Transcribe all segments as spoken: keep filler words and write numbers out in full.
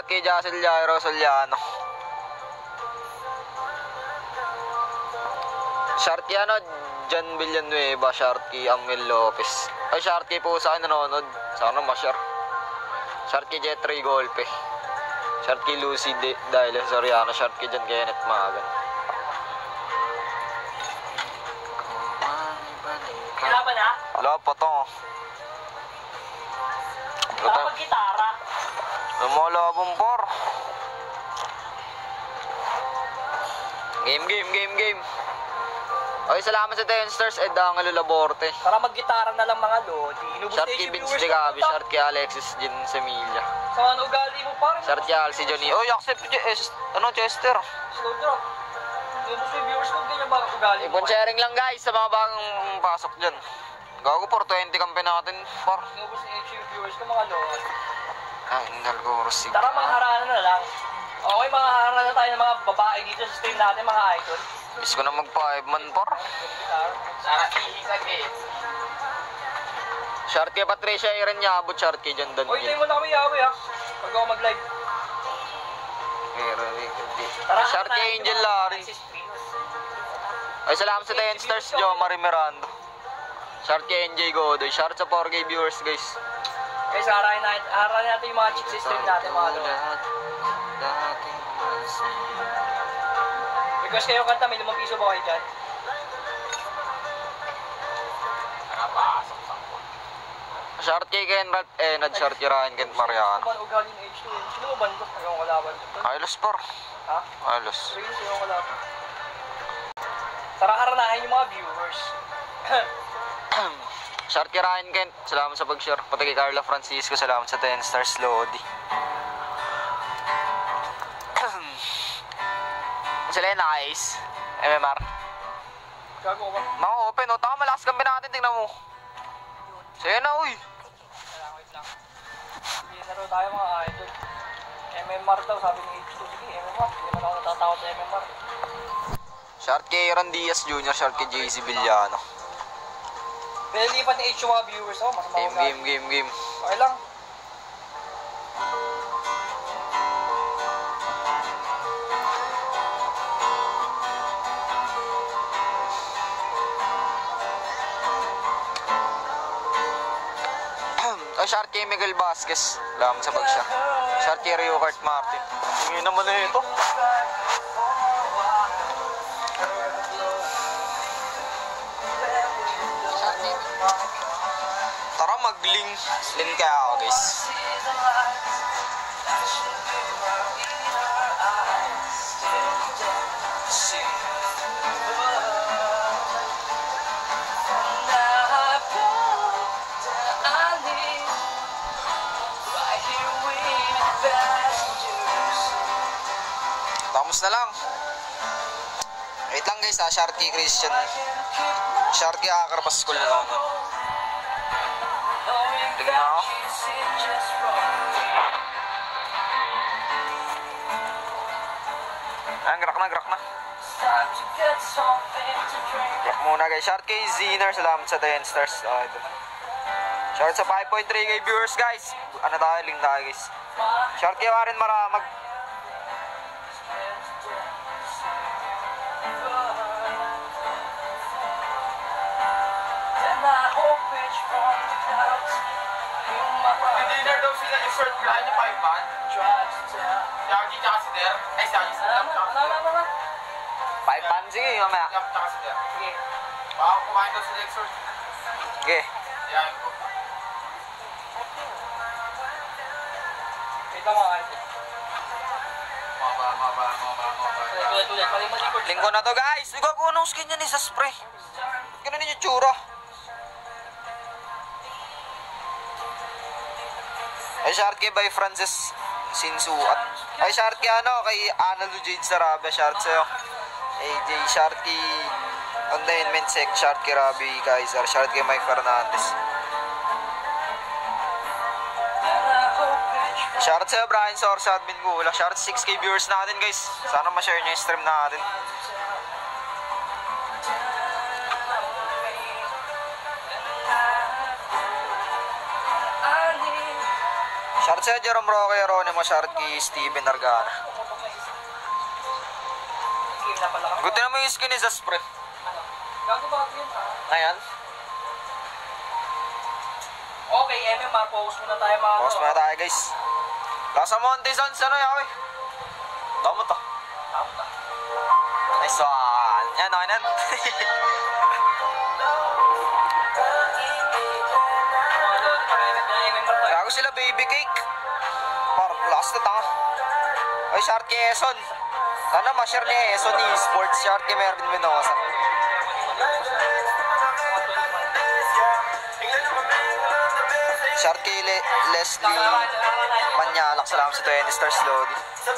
Kay Jacel Jairo Soliano. Sharky ano, John Villanueva, Sharky Amel Lopez. Ay, Sharky po sa akin nanonood. Sana ma-share. Sharky Jetri Golpe. Sharky Lucy De Dahil Soriano. Sharky John Kenneth Magan. Wala ba na? Wala pa to. Baka mag-gitara. Lumalabong por. Game, game, game, game. Okay, salamat sa ten stars, Ed Angelo Laborte. Para mag-gitara na lang mga lodi. Inubos na Sharky yung Vince viewers De na Gabi, punta. Sharky Alexis Jin Semilla. Sa ano ugali mo pa rin. Sharky Alci Johnny. Oh, accept eh, ano, Chester. Slow drop. Inubos na yung viewers ko. Ganyan ba ugali mo? Ibon sharing lang guys sa mga bagong pasok dyan. Gago por twenty kampi natin par. Inubos na yung viewers ko mga lodi. Ay, nalgoro si. Tara mga harana na lang. Okay, mga harana na tayo ng mga babae dito sa stream natin, mga idol. Miss ko na mag five man par. Sara ihisag eh. Sharky Patricia Iren niya abot Sharky dyan dan. Uy, tayo mo na kami yawi ha. Pag ako mag-live. Sharky Angel Larin. Ay, salamat sa ten stars, Jo Marie Miranda. Sharky N J Godoy. Shout sa four K viewers guys. Guys, harahin natin, harahin natin yung mga chicks sa stream natin, mga lodi. Request kayo kanta, may limang piso ba kayo dyan? Sharky Ken Rat eh, nad Sharky Ryan Kent Mariano. Sino ba ugali ng H two yun? Sino ba bando? Ayaw ko laban. Ayos por. Ha? Ayos. Really, sino ko laban? Tara haranahin yung mga viewers. Sharky Ryan Kent, salamat sa pag-share. Pati kay Carla Francisco, salamat sa ten stars Lodi. Sila yung nice. M M R. Gago ba? Mga open, o. Taka malakas kampi natin, tingnan mo. Sige na, uy. Wait lang. Sige, laro tayo mga idol. M M R daw, sabi ni H two. Sige, M M R. Hindi naman ako natatakot sa M M R. Sharky Aaron Diaz Junior, Sharky J C Villano. Pero lipat ni H two mga viewers ako, mas Game, maugali. game, game, game. Okay lang. Ay, Sharky Miguel Vasquez. Salamat sa pag-share. Sharky Rio Kart Martin. Tingin naman na ito. Tara mag-link. Link kaya ako guys. Tapos na lang. Wait lang guys ha, Sharky Christian. Sharky Akarpas School na lang. Tingnan ako. Ayan, grak na, grak na. Grak muna guys. Sharky Ziner, salamat sa ten stars. Uh, Shout sa five point three K viewers guys. Ano tayo, link tayo guys. Sharky pa rin maramag. Hindi na daw sila i-short plan yung five man. Yagi tsaka si Der. Ay, si Yagi si Lap tsaka si Der. Five pan, sige, mamaya. Lap tsaka si Der. Sige. Baka kumain daw sila i-short. Sige. Yan ko. Wait lang mga idol. Maba, maba, maba, maba. Tuloy, tuloy. Mali mali ko. Lingko na to guys. Ikaw kung anong skin yan eh sa spray. Ganun yung tsura. Ay, Sharky by Francis Sinsuat. Ay, Sharky ano, kay Ana Lu Jade Sarabia. Shout sa'yo. A J Sharky Containment Sec. Sharky Rabi Kaiser. Sharky Mike Fernandez. Shout sa'yo Brian Sorsa Admin Gula. Shout six K viewers natin guys. Sana ma-share nyo yung stream natin. Shout Shoutout sa Jerome Roque, Ronnie Masharki, Steven Argana. Game na pala kami. Gusto naman yung skin ni Zas, pre. Ano? Gago ba yun ha? Ayan. Okay, M M R, focus muna tayo mga Pause muna tayo, guys. Lasa Montezans, ano yawi? Tama to. Tama ta. Nice one. Yan, okay na. Gago sila, baby cake. Par, lakas na tanga. Ay, Sharky Eson. Sana ma-share ni Eson ni Sports Sharky Mervin Menosa. Sharky Le Leslie Panyalak. Salamat sa twenty stars, Lodi.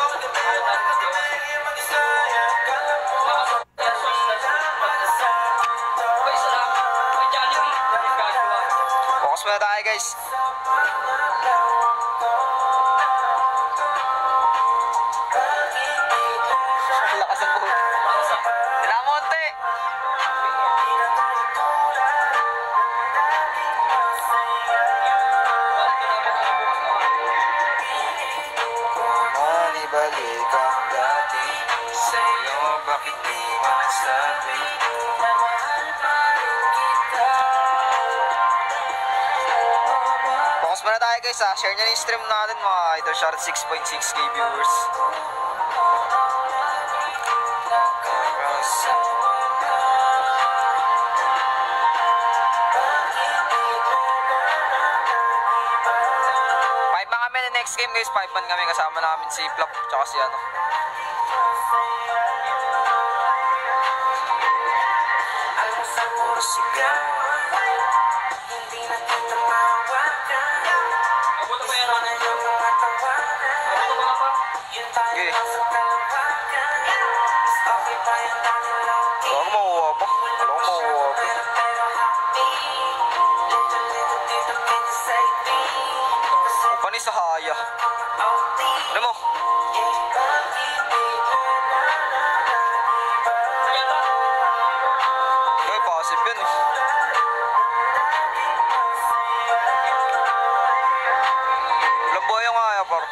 Focus muna tayo, guys. Lakas ang buhok. Pinamonte. Manibalik ang dati sa'yo, bakit di masabi? Focus muna tayo, guys, ha. Share nyo na yung stream natin, mga idol. Share six point six K viewers. Five man kami na next game, guys. Five man kami. Kasama namin si Plop tsaka si ano. Mabuto ba yan, Ronald? Mabuto ba nga pa? Okay. Wala ko makuha pa. Wala ko makuha pa. Pani sa haya. Ano mo? Okay, passive yun eh. Walang buhay yung haya, par.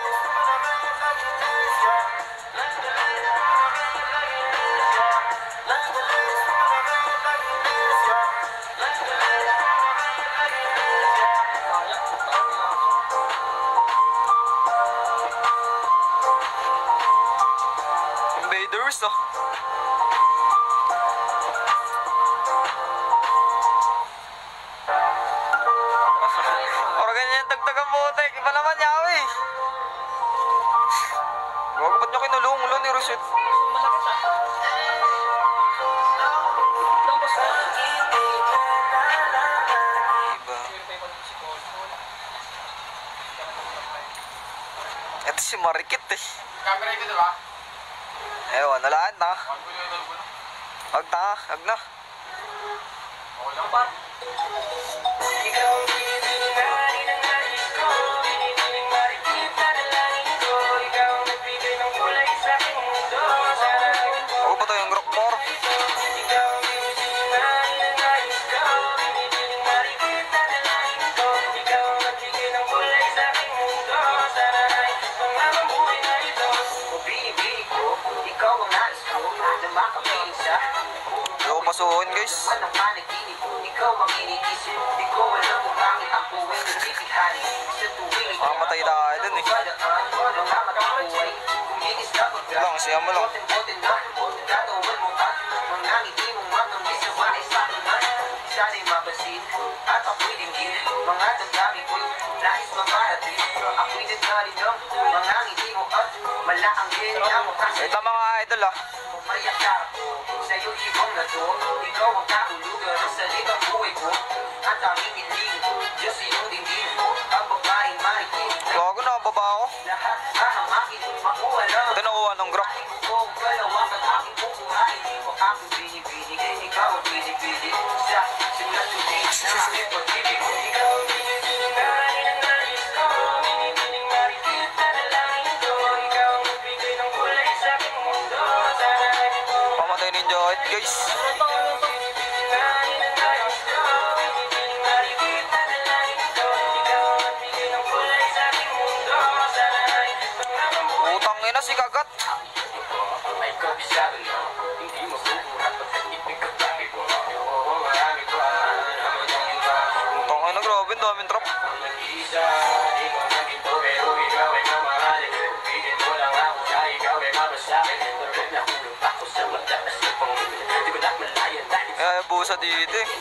Invaders, oh. Parang ganyan tagtagang botek. Iba naman yawi. Gago, ba't nyo kinulong ulo ni Roset? Malaki siya. Lambos na. Iba. Ito si Marikit eh. Camera ito, diba? Ewan, nalaan na. Ang gulo yung gulo. Hag na, hag na. Okay lang. Par. Ako ba ito yung rock bar? Ayaw ko pasuhin, guys. Makamatay tayo dun eh. Lang, siya mo lang. Ito mga idol, ah. Gago na, baba ako. Ito nakuha ng grok. Pamatay ninja kahit, guys. Tangina si Kagat. Tangina, grabe, daming trap. Kaya busa dito eh.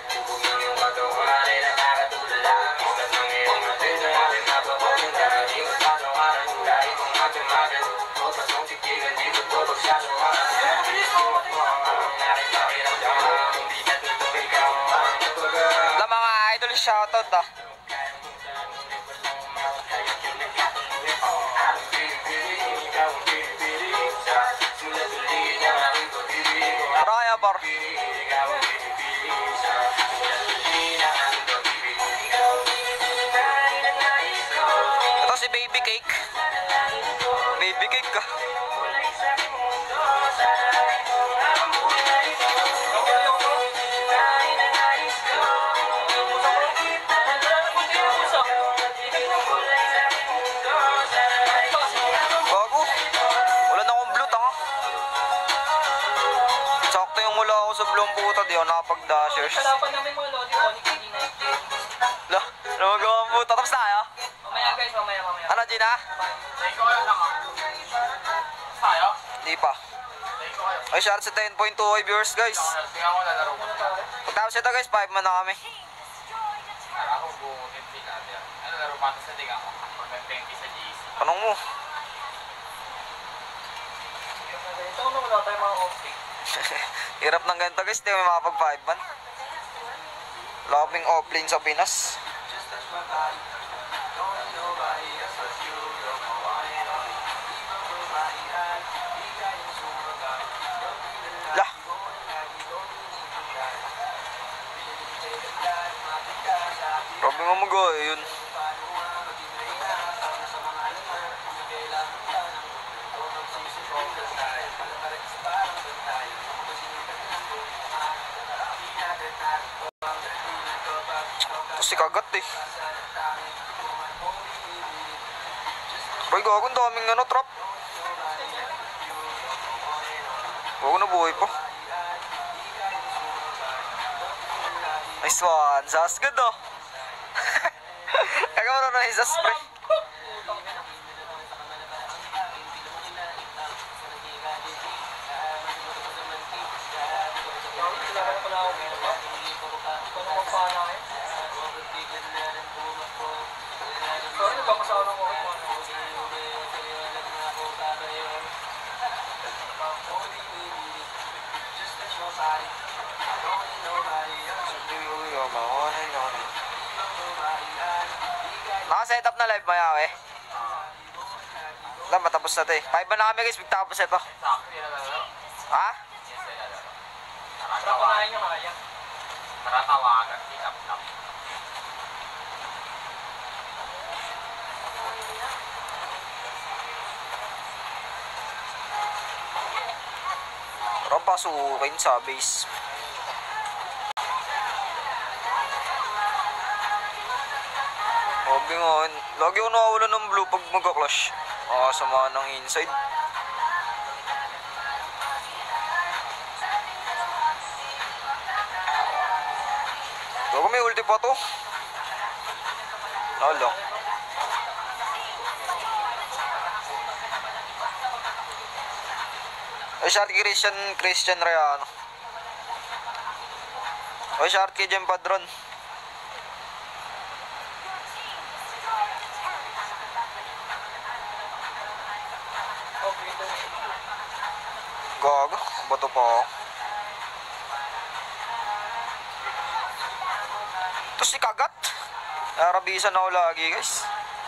La mga idol, shoutout ah. Raya bar. Ito si Baby Cake. Baby Cake ka. Bago. Wala na akong blue, tanga. Sakto yung mula ako sa blue puta. Di ako nakapag-dashers. Kalaban namin mga Lodi Onyx, hindi na i-game. La, namagawa ang puta. Tapos tayo? Mamaya guys, mamaya, mamaya. Ano, Gina? Thank you kayo lang ah. Tayo? Di pa. Thank you kayo. Ay, shout sa ten point two K viewers, guys. Tingnan ko lalaro ko. Pagtapos ito, guys, five man na kami. Kala ko buong N P natin. Ano laro pa sa tingnan ko? Mag-thank you sa G C. Tanong mo. Ito kung wala tayong mga off-pick. Hirap ng ganito, guys. Di may makapag five man. Wala kaming offlane sa Pinas. Lah. Grabe nga mag-a yun. Ito si Kagat eh. Boy, gago, ang daming ano, trap. Gago na buhay po. Nice one. Sas good oh. Kaya mo na isa spray. Sorry, nagkamasawa ng oras mo. Naka-set up na live maya eh. Wala, matapos na ito eh. Five ba na kami guys, magtapos ito. Sakto yun na laro. Ha? Yes, ay laro. Para panahin niya kaya. Naratawagan. Pick up lang. Parang pasukin sa base. Sabi nga, lagi ako nakawala ng blue pag magka-clash. Makakasama ng inside. Bago may ulti pa to. Wala lang. Ay, shot kay Christian, Christian Rayano. Ay, shot kay Jem Padron. Gago, bato pa ako. Ito si Kagat. Narabisan ako lagi guys.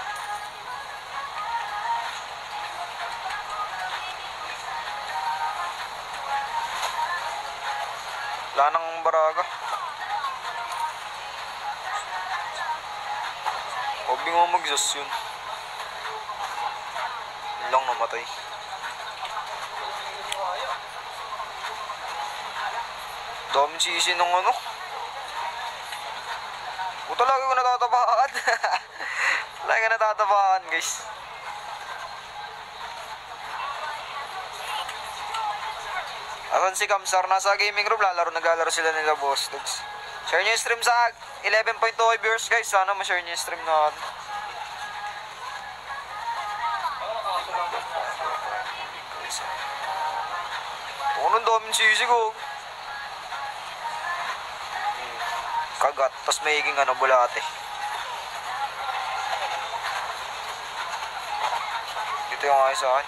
Wala nang baraga. Huwag mo mag-zus yun. Yun lang namatay. Daming sisi nung ano. Puta, lagi ko natatabakan. Lagi ko natatabakan guys. Asan si Kamsar? Nasa gaming room, lalaro, naglalaro sila nila Boss Dogs. Share nyo yung stream sa eleven point two viewers guys. Sana ma-share nyo yung stream na unong daming sisig oh. Kagat, tapos may higing ano, bulate. Dito yung ayos sa akin.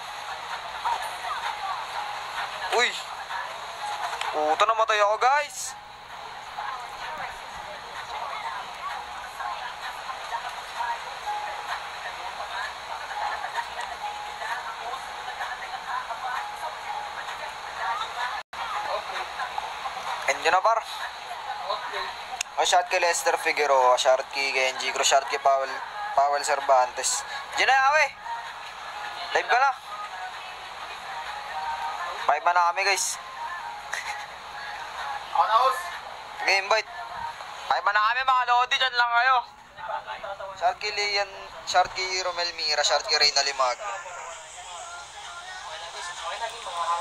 Uy! Puta, namatay ako guys! Endiyo na par. Okay. O shot kay Lester Figueroa, shot kay Genji Cruz, shot kay Powell, Powell Cervantes. Diyan na awe. Live ka na. Five man na kami guys. Ako na, host. Game bite. Five man na kami mga lodi, dyan lang kayo. Shot kay Lian, shot kay Romel Mira, shot kay Reyna Limag. Okay na, guys. Okay na, guys. Mga